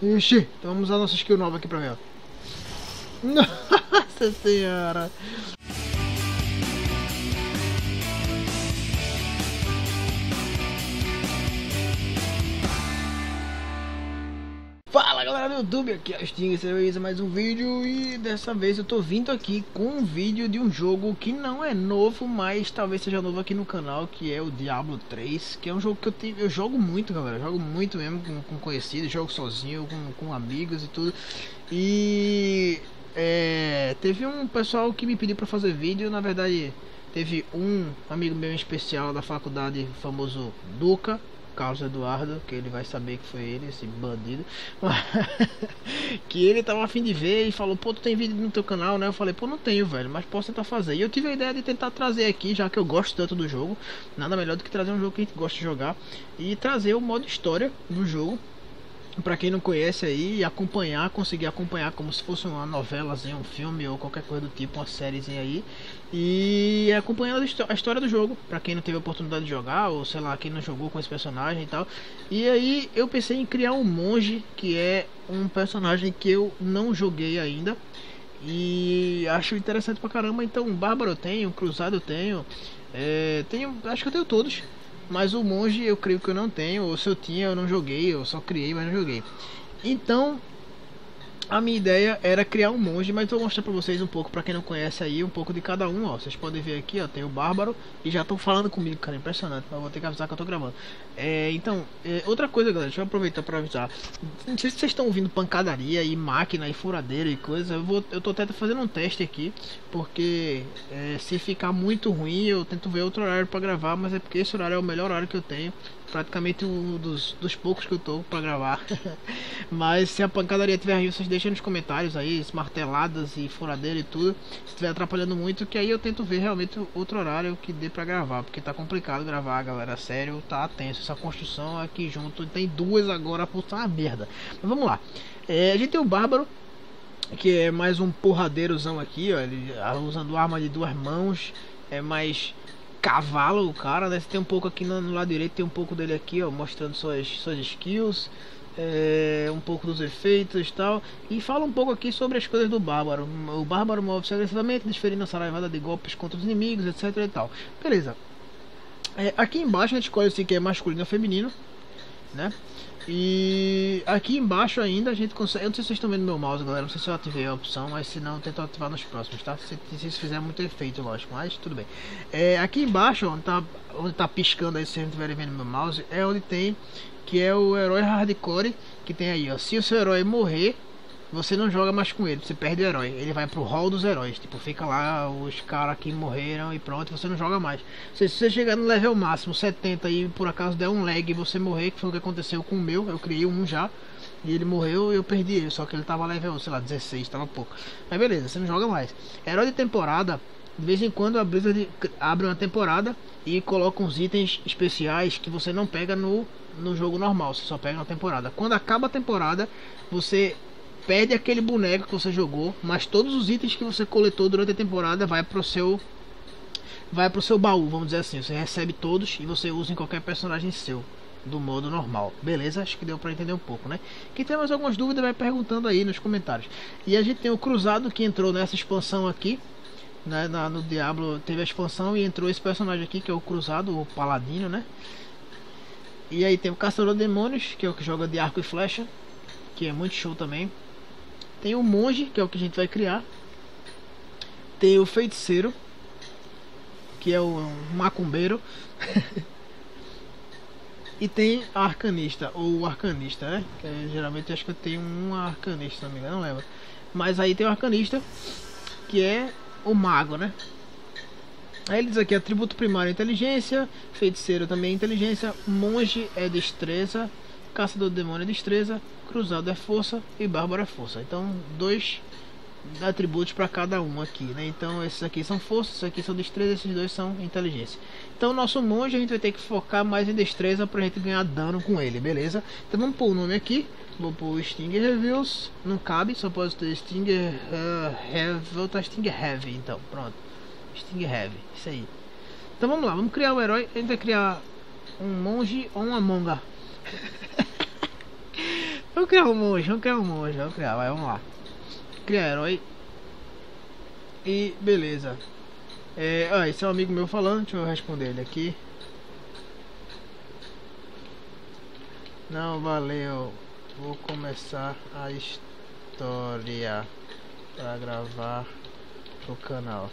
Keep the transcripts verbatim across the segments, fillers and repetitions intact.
Ixi, então vamos usar nossa skill nova aqui pra ver, ó. Nossa senhora. Fala galera do YouTube, aqui é o Sting, esse é mais um vídeo e dessa vez eu tô vindo aqui com um vídeo de um jogo que não é novo, mas talvez seja novo aqui no canal, que é o Diablo três, que é um jogo que eu, te, eu jogo muito, galera, eu jogo muito mesmo com, com conhecidos, jogo sozinho, com, com amigos e tudo. E é, teve um pessoal que me pediu pra fazer vídeo, na verdade teve um amigo meu em especial da faculdade, famoso Duca, Carlos Eduardo, que ele vai saber que foi ele, esse bandido. Que ele tava a fim de ver e falou: pô, tu tem vídeo no teu canal, né? Eu falei: pô, não tenho, velho, mas posso tentar fazer. E eu tive a ideia de tentar trazer aqui, já que eu gosto tanto do jogo. Nada melhor do que trazer um jogo que a gente gosta de jogar e trazer o modo história do jogo pra quem não conhece aí, e acompanhar, conseguir acompanhar como se fosse uma novelazinha, um filme ou qualquer coisa do tipo, uma sériezinha aí, e acompanhando a história do jogo, pra quem não teve a oportunidade de jogar, ou sei lá, quem não jogou com esse personagem e tal. E aí eu pensei em criar um monge, que é um personagem que eu não joguei ainda e acho interessante pra caramba. Então um bárbaro eu tenho, um cruzado eu tenho, é, tenho, acho que eu tenho todos. Mas o monge eu creio que eu não tenho, ou se eu tinha eu não joguei, eu só criei, mas não joguei. Então a minha ideia era criar um monge, mas eu vou mostrar pra vocês um pouco, pra quem não conhece aí, um pouco de cada um, ó. Vocês podem ver aqui, ó, tem o bárbaro, e já estão falando comigo, cara, impressionante, mas eu vou ter que avisar que eu tô gravando. É, então, é, outra coisa, galera, deixa eu aproveitar pra avisar. Não sei se vocês estão ouvindo pancadaria e máquina e furadeira e coisa, eu, vou, eu tô até fazendo um teste aqui, porque é, se ficar muito ruim, eu tento ver outro horário pra gravar, mas é porque esse horário é o melhor horário que eu tenho. Praticamente um dos, dos poucos que eu tô pra gravar. Mas se a pancadaria tiver aí, vocês deixem nos comentários aí, marteladas e furadeira e tudo. Se estiver atrapalhando muito, que aí eu tento ver realmente outro horário que dê pra gravar, porque tá complicado gravar, galera, sério, tá tenso. Essa construção aqui junto, tem duas agora, puta uma merda. Mas vamos lá. É, a gente tem o bárbaro, que é mais um porradeirozão aqui, ó, ele usando arma de duas mãos, é mais cavalo o cara, né? Você tem um pouco aqui no, no lado direito, tem um pouco dele aqui, ó, mostrando suas, suas skills, é, um pouco dos efeitos e tal, e fala um pouco aqui sobre as coisas do bárbaro. O bárbaro move-se agressivamente, desferindo a saraivada de golpes contra os inimigos, etc e tal. Beleza. É, aqui embaixo a gente escolhe se quer masculino ou feminino, né? E aqui embaixo ainda a gente consegue. Eu não sei se vocês estão vendo meu mouse, galera. Não sei se eu ativei a opção, mas se não, eu tento ativar nos próximos, tá? Se, se isso fizer muito efeito, lógico, mas tudo bem. É, aqui embaixo, onde tá, onde tá piscando aí, se vocês estiverem vendo meu mouse, é onde tem, que é o herói hardcore, que tem aí, ó. Se o seu herói morrer, você não joga mais com ele, você perde o herói. Ele vai pro hall dos heróis, tipo, fica lá os caras que morreram e pronto, você não joga mais. Se você chegar no level máximo setenta e por acaso der um lag e você morrer, que foi o que aconteceu com o meu, eu criei um já, e ele morreu e eu perdi ele, só que ele tava level, sei lá, dezesseis, tava pouco. Mas beleza, você não joga mais. Herói de temporada, de vez em quando a Blizzard abre uma temporada e coloca uns itens especiais que você não pega no, no jogo normal, você só pega na temporada. Quando acaba a temporada, você perde aquele boneco que você jogou, mas todos os itens que você coletou durante a temporada vai pro seu vai pro seu baú, vamos dizer assim. Você recebe todos e você usa em qualquer personagem seu do modo normal. Beleza? Acho que deu para entender um pouco, né? Quem tem mais algumas dúvidas vai perguntando aí nos comentários. E a gente tem o cruzado que entrou nessa expansão aqui, né? Na, no Diablo teve a expansão e entrou esse personagem aqui que é o cruzado, o paladino, né? E aí tem o caçador de demônios, que é o que joga de arco e flecha, que é muito show também. Tem o monge, que é o que a gente vai criar. Tem o feiticeiro, que é o macumbeiro. E tem a arcanista, ou o arcanista, né? Que é, geralmente acho que eu tenho um arcanista, não me engano, não lembro. Mas aí tem o arcanista, que é o mago, né? Aí ele diz aqui: atributo primário é inteligência, feiticeiro também é inteligência, monge é destreza, caçador de demônio é destreza, cruzado é força e bárbaro é força. Então dois atributos para cada um aqui, né? Então esses aqui são força, esses aqui são destreza, esses dois são inteligência. Então o nosso monge a gente vai ter que focar mais em destreza pra gente ganhar dano com ele, beleza? Então vamos pôr o nome aqui. Vou pôr Stinger Reviews. Não cabe, só pode ter Stinger uh, Heavy. Vou botar Stinger Heavy, então pronto. Stinger Heavy, isso aí. Então vamos lá, vamos criar o herói. A gente vai criar um monge ou uma monga. Vamos criar um monge, vamos criar um monge, vamos criar, vai, vamos lá. Criar herói. E beleza. É, ah, esse é um amigo meu falando, deixa eu responder ele aqui. Não, valeu. Vou começar a história para gravar pro canal.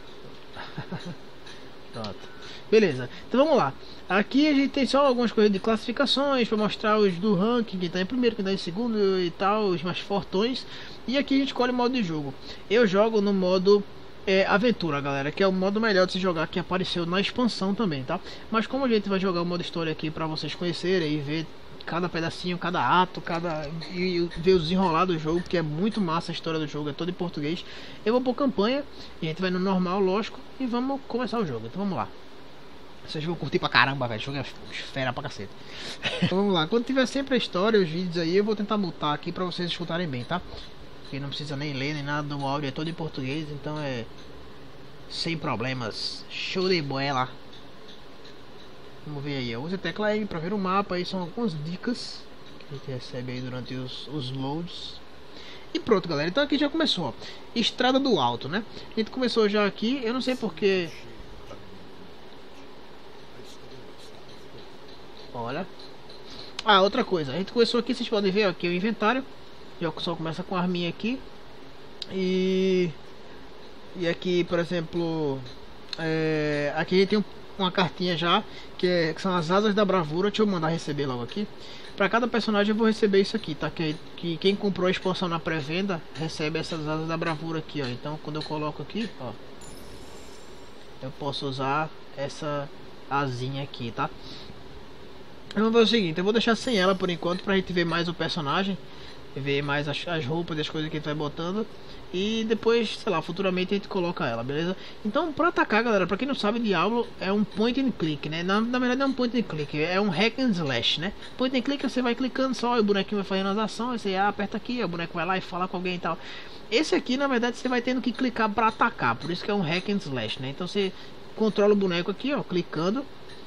Pronto. Beleza. Então vamos lá. Aqui a gente tem só algumas coisas de classificações para mostrar os do ranking, quem tá em primeiro, quem tá em segundo e tal, os mais fortões. E aqui a gente escolhe o modo de jogo. Eu jogo no modo é, aventura, galera, que é o modo melhor de se jogar, que apareceu na expansão também, tá? Mas como a gente vai jogar o modo história aqui para vocês conhecerem e ver cada pedacinho, cada ato, cada e ver o desenrolar do jogo, que é muito massa, a história do jogo é toda em português. Eu vou por campanha, e a gente vai no normal, lógico, e vamos começar o jogo. Então vamos lá. Vocês vão curtir pra caramba, velho. O jogo é esfera pra cacete. Então vamos lá. Quando tiver sempre a história, os vídeos aí, eu vou tentar mutar aqui pra vocês escutarem bem, tá? Porque não precisa nem ler, nem nada, do áudio é todo em português, então é sem problemas. Show de bola. Vamos ver aí, use a tecla M para ver o mapa, aí são algumas dicas que a gente recebe aí durante os, os loads. E pronto, galera, então aqui já começou, ó. Estrada do Alto, né? A gente começou já aqui, eu não sei porque. Olha. Ah, outra coisa, a gente começou aqui, vocês podem ver ó, aqui o inventário. Já só começa com a arminha aqui. E... E aqui, por exemplo, é... aqui a gente tem um uma cartinha já, que, é, que são as asas da bravura. Deixa eu mandar receber logo aqui. Para cada personagem eu vou receber isso aqui, tá? Que, que quem comprou a expansão na pré-venda recebe essas asas da bravura aqui, ó. Então quando eu coloco aqui, ó, eu posso usar essa asinha aqui, tá? Vamos ver o seguinte, eu vou deixar sem ela por enquanto pra gente ver mais o personagem, ver mais as, as roupas, as coisas que a gente vai botando. E depois, sei lá, futuramente a gente coloca ela, beleza? Então, pra atacar, galera, pra quem não sabe, Diablo é um point and click, né? Na, na verdade não é um point and click, é um hack and slash, né? Point and click, você vai clicando só, e o bonequinho vai fazendo as ações, você ah, aperta aqui, o boneco vai lá e fala com alguém e tal. Esse aqui, na verdade, você vai tendo que clicar pra atacar, por isso que é um hack and slash, né? Então você controla o boneco aqui, ó, clicando.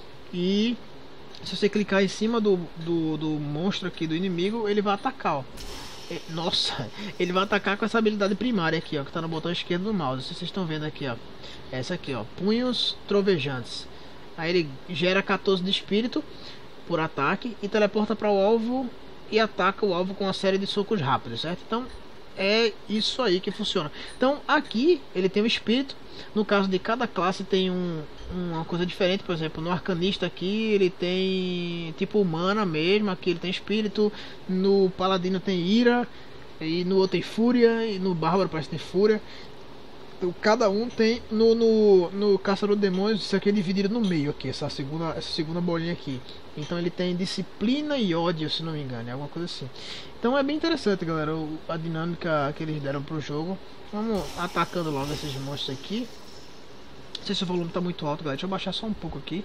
E se você clicar em cima do, do, do monstro aqui, do inimigo, ele vai atacar, ó. Nossa, ele vai atacar com essa habilidade primária aqui, ó, que tá no botão esquerdo do mouse. Se vocês estão vendo aqui, ó, essa aqui, ó, punhos trovejantes. Aí ele gera quatorze de espírito por ataque e teleporta para o alvo e ataca o alvo com uma série de socos rápidos, certo? Então é isso aí que funciona. Então aqui ele tem um espírito. No caso de cada classe tem um, uma coisa diferente. Por exemplo, no arcanista aqui ele tem tipo humana mesmo. Aqui ele tem espírito. No paladino tem ira. E no outro tem fúria. E no bárbaro parece que tem fúria. Então, cada um tem no, no, no caçador de demônios. Isso aqui é dividido no meio aqui, essa segunda, essa segunda bolinha aqui. Então ele tem disciplina e ódio, se não me engano, é alguma coisa assim. Então é bem interessante, galera, a dinâmica que eles deram pro jogo. Vamos atacando logo esses monstros aqui. Não sei se o volume tá muito alto, galera. Deixa eu baixar só um pouco aqui.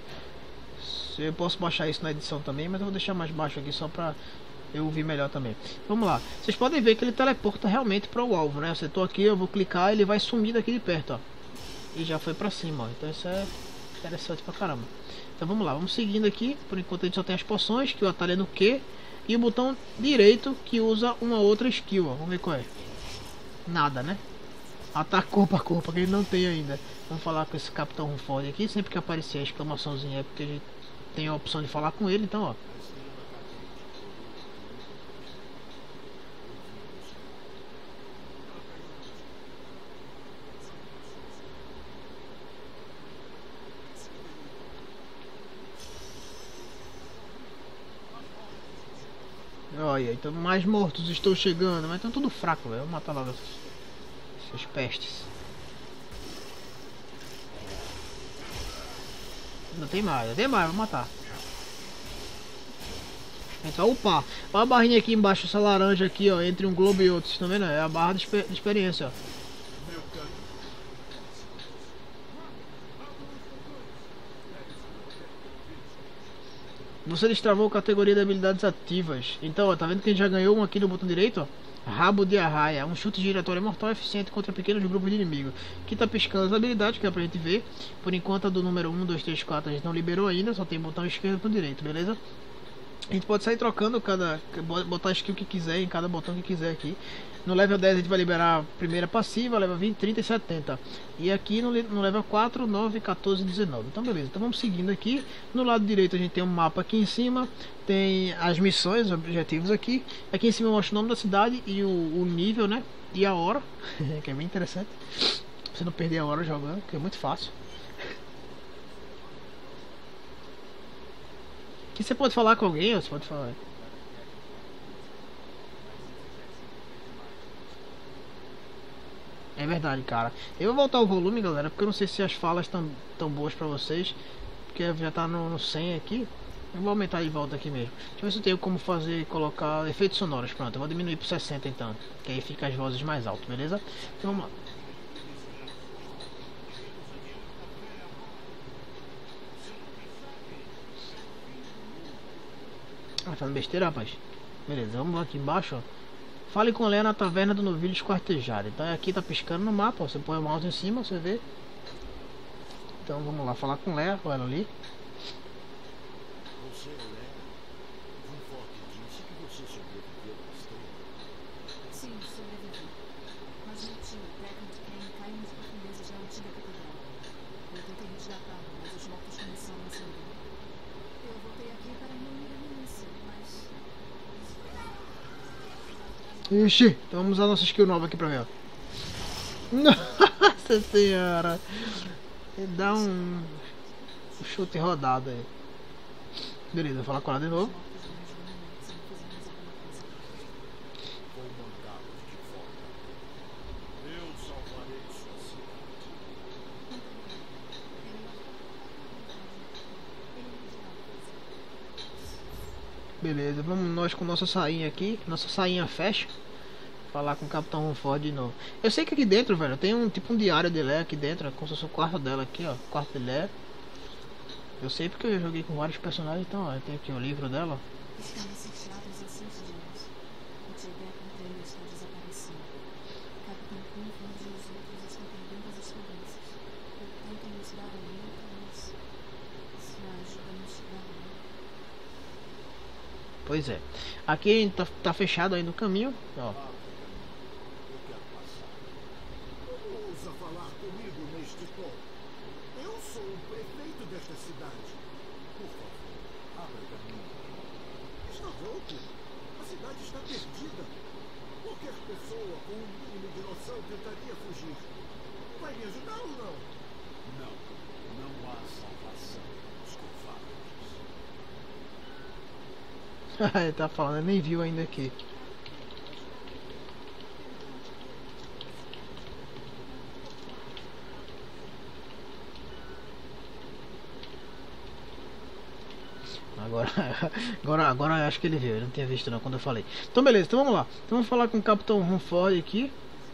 Eu posso baixar isso na edição também, mas eu vou deixar mais baixo aqui só pra eu ouvir melhor também. Vamos lá. Vocês podem ver que ele teleporta realmente para o alvo, né? Eu tô aqui, eu vou clicar, ele vai sumir daqui de perto, ó. E já foi pra cima, ó. Então isso é interessante pra caramba. Então vamos lá, vamos seguindo aqui. Por enquanto a gente só tem as poções, que o atalho é no Q. E o botão direito que usa uma outra skill, ó. Vamos ver qual é. Nada, né? Ataque corpo a corpo, que ele não tem ainda. Vamos falar com esse Capitão Rumford aqui. Sempre que aparecer a exclamaçãozinha é porque a gente tem a opção de falar com ele, então ó. Olha, então mais mortos estão chegando, mas estão tudo fraco, velho. Vou matar logo essas, essas pestes. Não tem mais, não tem mais, vou matar. Então, opa, olha a barrinha aqui embaixo, essa laranja aqui, ó, entre um globo e outro, vocês estão vendo? É a barra de, exper de experiência, ó. Você destravou a categoria de habilidades ativas. Então, ó, tá vendo que a gente já ganhou um aqui no botão direito, ó? Rabo de arraia, um chute giratório mortal eficiente contra pequenos grupos de inimigo. Aqui tá piscando as habilidades, que é pra gente ver. Por enquanto a do número um, dois, três, quatro a gente não liberou ainda, só tem botão esquerdo e botão direito, beleza? A gente pode sair trocando cada, botar a skill que quiser em cada botão que quiser aqui. No level dez a gente vai liberar a primeira passiva, level vinte, trinta e setenta. E aqui no, no level quatro, nove, quatorze e dezenove. Então beleza, então vamos seguindo aqui. No lado direito a gente tem um mapa aqui em cima. Tem as missões, os objetivos aqui. Aqui em cima mostra o nome da cidade e o, o nível, né? E a hora, que é bem interessante. Você não perder a hora jogando, que é muito fácil. Que você pode falar com alguém, ou você pode falar... É verdade, cara. Eu vou voltar o volume, galera, porque eu não sei se as falas estão tão boas pra vocês. Porque já tá no, no cem aqui. Eu vou aumentar de volta aqui mesmo. Deixa eu ver se eu tenho como fazer, colocar efeitos sonoros. Pronto, eu vou diminuir pro sessenta então. Que aí fica as vozes mais altas, beleza? Então vamos lá. Ah, fazendo besteira, rapaz. Beleza, vamos lá aqui embaixo, ó. Fale com Léa na taverna do novilho esquartejado. Então aqui tá piscando no mapa, ó. Você põe o mouse em cima, você vê. Então vamos lá falar com Léa, com ela ali. Você é Léa? Vunforth disse que você sobreviveu à estrela. Sim, sobrevivi. Mas meu tio, Decant Cain, caiu nas profundezas da antiga catedral. Eu tentei resgatá-lo, mas os mortos começaram a acender. Eu voltei aqui para reunir a milícia, mas... Ixi, então vamos usar nossa skill nova aqui pra ver, ó. Nossa senhora. Ele dá um, um chute rodado aí. Beleza, vou falar com ela de novo. Vou mandá-los de volta. Eu salvarei sua cidade. Beleza, vamos nós com nossa sainha aqui. Nossa sainha fecha. Falar com o Capitão Vunforth de novo. Eu sei que aqui dentro, velho, tem um tipo um diário de Léa aqui dentro, como se fosse o quarto dela aqui, ó. Quarto de Léa. Eu sei porque eu joguei com vários personagens, então, ó, tem aqui o livro dela. Estamos cercados há seis dias. O tio Decant ainda está desaparecido. Capitão Vunforth e os outros estão perdendo as esperanças. Eu tento nos dar a luta, mas... se a ajuda não chegar lá... Pois é. Aqui tá, tá fechado aí no caminho, ó. Eu quero passar. Não ousa falar comigo neste tom. Eu sou o prefeito desta cidade. Por favor, abra caminho. Está louco? A cidade está perdida. Qualquer pessoa com um mínimo de noção tentaria fugir. Vai me ajudar ou não? Não. Não há salvação dos covardes. Ele tá falando, nem viu ainda aqui. Agora, agora, agora acho que ele viu, eu não tinha visto não quando eu falei. Então beleza, então vamos lá. Então vamos falar com o Capitão Vunforth aqui.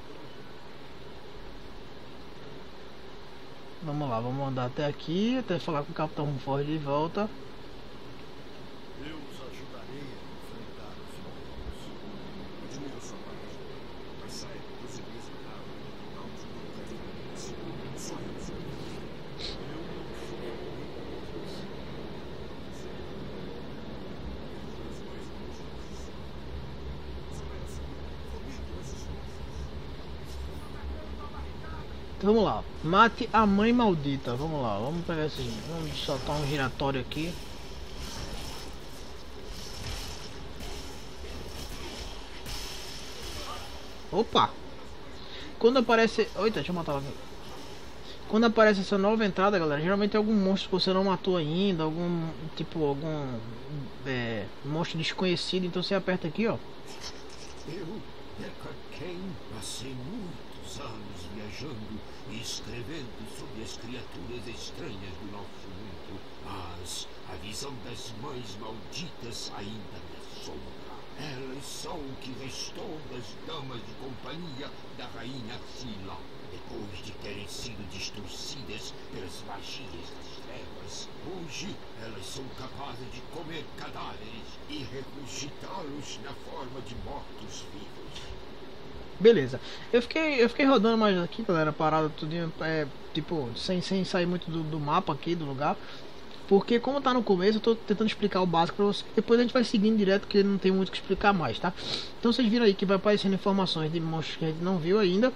Vamos lá, vamos andar até aqui, até falar com o Capitão Vunforth de volta. Eu os ajudarei a enfrentar os inimigos. Admiro sua parte, mas saiba que os inimigos rápido não te nunca diferentes. Só eu sou. Eu não sou Então vamos lá, mate a mãe maldita. Vamos lá, vamos pegar esse. Vamos soltar um giratório aqui. Opa! Quando aparece. Eita, deixa eu matar ela aqui. Quando aparece essa nova entrada, galera, geralmente é algum monstro que você não matou ainda, algum tipo, algum é, monstro desconhecido, então você aperta aqui, ó. Eu, Decant Cain, passei muitos anos viajando e escrevendo sobre as criaturas estranhas do nosso mundo, mas a visão das mães malditas ainda me assombra. Elas são o que restou das damas de companhia da rainha Sila, depois de terem sido distorcidas pelas magias das trevas. Hoje, elas são capazes de comer cadáveres e ressuscitá-los na forma de mortos-vivos. Beleza. Eu fiquei, eu fiquei rodando mais aqui, galera, parado tudinho, é, tipo, sem, sem sair muito do, do mapa aqui, do lugar. Porque como tá no começo, eu tô tentando explicar o básico pra vocês. Depois a gente vai seguindo direto, porque não tem muito o que explicar mais, tá? Então vocês viram aí que vai aparecendo informações de monstros que a gente não viu ainda.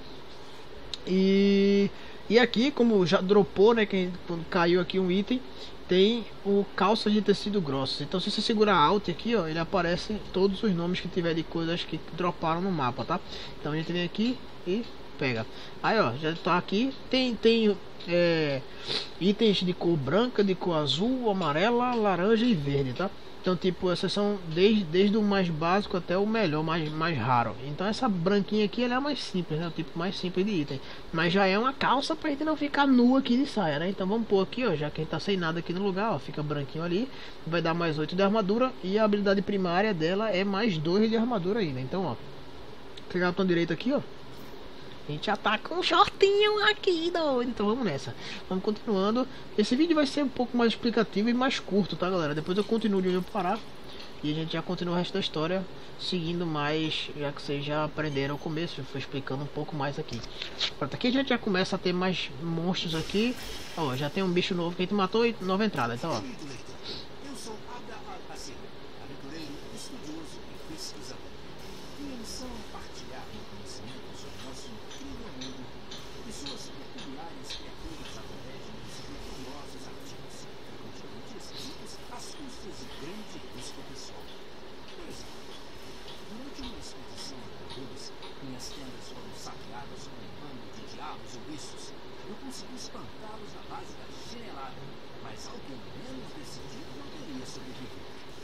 E, e aqui, como já dropou, né, que quando caiu aqui um item, tem o calça de tecido grosso. Então se você segurar Alt aqui, ó, ele aparece todos os nomes que tiver de coisas que droparam no mapa, tá? Então a gente vem aqui e pega. Aí, ó, já tá aqui. Tem, tem é, itens de cor branca, de cor azul, amarela, laranja e verde, tá? Então, tipo, essas são desde, desde o mais básico até o melhor, mais, mais raro. Então, essa branquinha aqui, ela é mais simples, né? O tipo mais simples de item. Mas já é uma calça pra gente não ficar nu aqui de saia, né? Então, vamos pôr aqui, ó. Já que a gente tá sem nada aqui no lugar, ó. Fica branquinho ali. Vai dar mais oito de armadura. E a habilidade primária dela é mais dois de armadura ainda. Então, ó. Pegar o botão direito aqui, ó. A gente já tá com um shortinho aqui, doido. Então vamos nessa. Vamos continuando. Esse vídeo vai ser um pouco mais explicativo e mais curto, tá, galera? Depois eu continuo de onde eu parar. E a gente já continua o resto da história, seguindo mais, já que vocês já aprenderam o começo. Eu fui explicando um pouco mais aqui. Pronto, aqui a gente já começa a ter mais monstros aqui. Ó, já tem um bicho novo que a gente matou e nova entrada. Então, ó. Eu sou Ada Al-Azir, aventureiro, estudioso e pesquisador. Minha missão é partilhar meu conhecimento sobre nosso incrível mundo e suas peculiares criaturas aborígenes e curiosos artigos, frequentemente escritos às custas de grande risco pessoal. Por exemplo, durante uma expedição a Honduras, minhas tendas foram saqueadas por um bando de diabos ouriços. Eu consegui espantá-los na base da chinelada, mas alguém menos decidido não teria sobrevivido.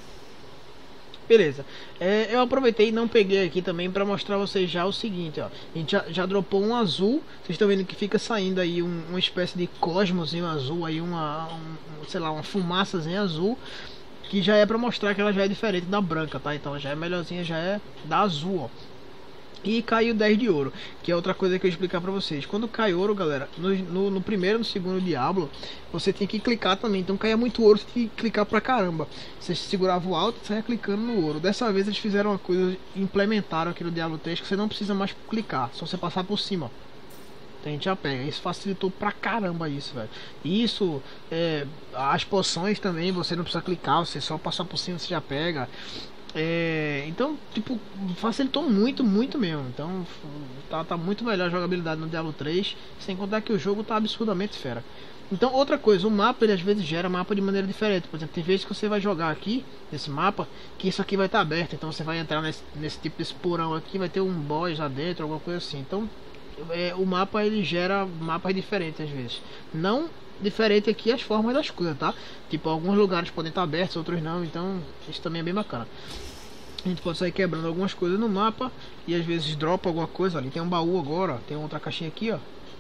Beleza, é, eu aproveitei e não peguei aqui também para mostrar a vocês já o seguinte, ó. A gente já, já dropou um azul. Vocês estão vendo que fica saindo aí um, uma espécie de cosmozinho azul aí, uma, um, sei lá, uma fumaçazinha azul, que já é para mostrar que ela já é diferente da branca, tá? Então já é melhorzinha, já é da azul, ó. E caiu dez de ouro, que é outra coisa que eu ia explicar pra vocês. Quando cai ouro, galera, no, no, no primeiro e no segundo Diablo, você tem que clicar também. Então caia muito ouro, você tem que clicar pra caramba. Você segurava o alto e saia clicando no ouro. Dessa vez eles fizeram uma coisa, implementaram aqui no Diablo três, que você não precisa mais clicar, só você passar por cima. Então a gente já pega. Isso facilitou pra caramba isso, velho. Isso, é, as poções também, você não precisa clicar, você só passar por cima, você já pega. É, então, tipo, facilitou muito, muito mesmo. Então, tá, tá muito melhor a jogabilidade no Diablo três. Sem contar que o jogo tá absurdamente fera. Então, outra coisa, o mapa ele às vezes gera mapa de maneira diferente. Por exemplo, tem vezes que você vai jogar aqui, nesse mapa, que isso aqui vai estar tá aberto. Então, você vai entrar nesse, nesse tipo de porão aqui, vai ter um boss lá dentro, alguma coisa assim. Então, é, o mapa ele gera mapas diferentes às vezes. Não diferente aqui as formas das coisas, tá? Tipo, alguns lugares podem estar abertos, outros não. Então, isso também é bem bacana. A gente pode sair quebrando algumas coisas no mapa e às vezes dropa alguma coisa. Ali tem um baú agora, ó. Tem outra caixinha aqui, ó.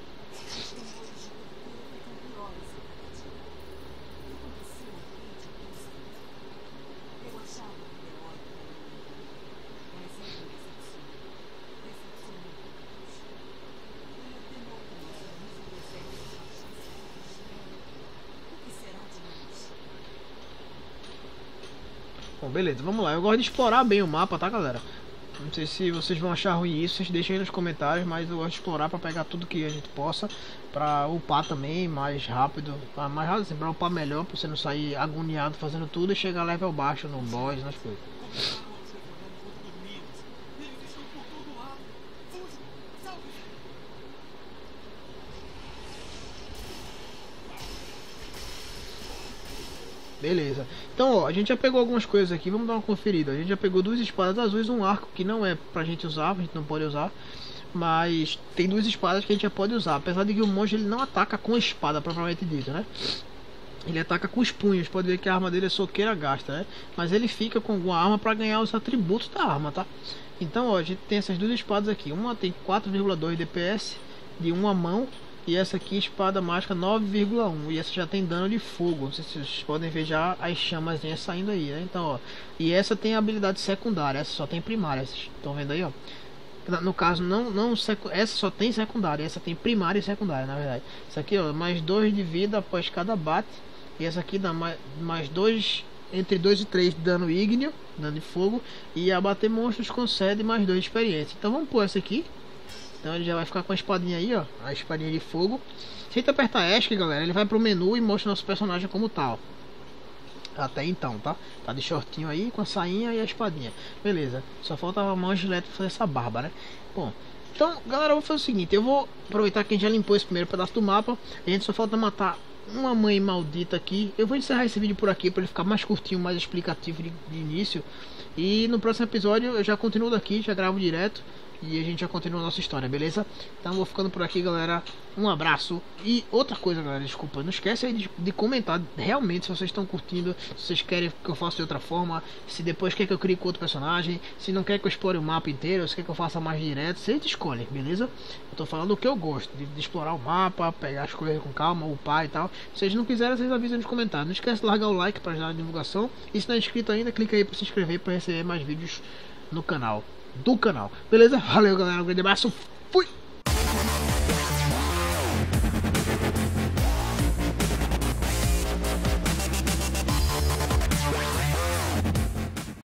Bom, beleza, vamos lá. Eu gosto de explorar bem o mapa, tá, galera? Não sei se vocês vão achar ruim isso, vocês deixem aí nos comentários, mas eu gosto de explorar pra pegar tudo que a gente possa, pra upar também mais rápido, mais rápido assim, pra upar melhor, pra você não sair agoniado fazendo tudo e chegar level baixo no boss, nas coisas. Beleza, então ó, a gente já pegou algumas coisas aqui, vamos dar uma conferida. A gente já pegou duas espadas azuis, um arco que não é pra gente usar, a gente não pode usar. Mas tem duas espadas que a gente já pode usar, apesar de que o monge ele não ataca com a espada propriamente dito, né? Ele ataca com os punhos, pode ver que a arma dele é soqueira gasta, né? Mas ele fica com alguma arma pra ganhar os atributos da arma, tá? Então ó, a gente tem essas duas espadas aqui, uma tem quatro vírgula dois D P S de uma mão. E essa aqui, espada mágica nove vírgula um. E essa já tem dano de fogo. Não sei se vocês podem ver já as chamas saindo aí, né? Então, ó. E essa tem habilidade secundária. Essa só tem primária. Vocês estão vendo aí, ó. No caso, não, não essa só tem secundária. Essa tem primária e secundária, na verdade. Essa aqui, ó. Mais dois de vida após cada bate. E essa aqui dá mais, mais dois. Entre dois e três de dano ígneo. Dano de fogo. E abater monstros concede mais dois de experiência. Então vamos pôr essa aqui. Então ele já vai ficar com a espadinha aí, ó. A espadinha de fogo. Se a gente apertar ESC, galera, ele vai pro menu e mostra nosso personagem como tal. Até então, tá? Tá de shortinho aí, com a sainha e a espadinha. Beleza, só falta a mão gilete pra fazer essa barba, né? Bom, então, galera, eu vou fazer o seguinte. Eu vou aproveitar que a gente já limpou esse primeiro pedaço do mapa. A gente só falta matar uma mãe maldita aqui. Eu vou encerrar esse vídeo por aqui, pra ele ficar mais curtinho, mais explicativo de, de início. E no próximo episódio eu já continuo daqui, já gravo direto. E a gente já continua a nossa história, beleza? Então vou ficando por aqui, galera. Um abraço. E outra coisa, galera, desculpa, não esquece aí de, de comentar realmente se vocês estão curtindo, se vocês querem que eu faça de outra forma, se depois quer que eu crie com outro personagem, se não quer que eu explore o mapa inteiro, se quer que eu faça mais direto, vocês escolhem, beleza? Eu tô falando o que eu gosto, de, de explorar o mapa, pegar as coisas com calma, upar e tal. Se vocês não quiserem, vocês avisam nos comentários. Não esquece de largar o like para ajudar na divulgação. E se não é inscrito ainda, clica aí para se inscrever para receber mais vídeos no canal. Do canal, beleza? Valeu, galera, um grande abraço, fui!